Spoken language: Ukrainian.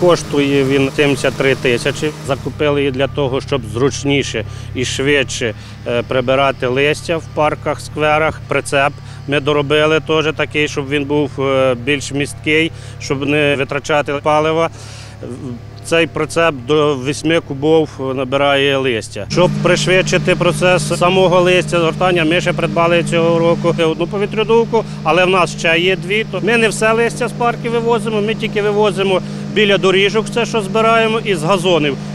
Коштує він 73 тисячі. Закупили її для того, щоб зручніше і швидше прибирати листя в парках, скверах. Прицеп ми доробили теж такий, щоб він був більш місткий, щоб не витрачати палива. Цей прицеп до 8 кубів набирає листя. Щоб пришвидшити процес самого листя згортання, ми ще придбали цього року одну повітрядувку, але в нас ще є дві. Ми не все листя з парків вивозимо, ми тільки вивозимо біля доріжок, це що збираємо, і з газонів.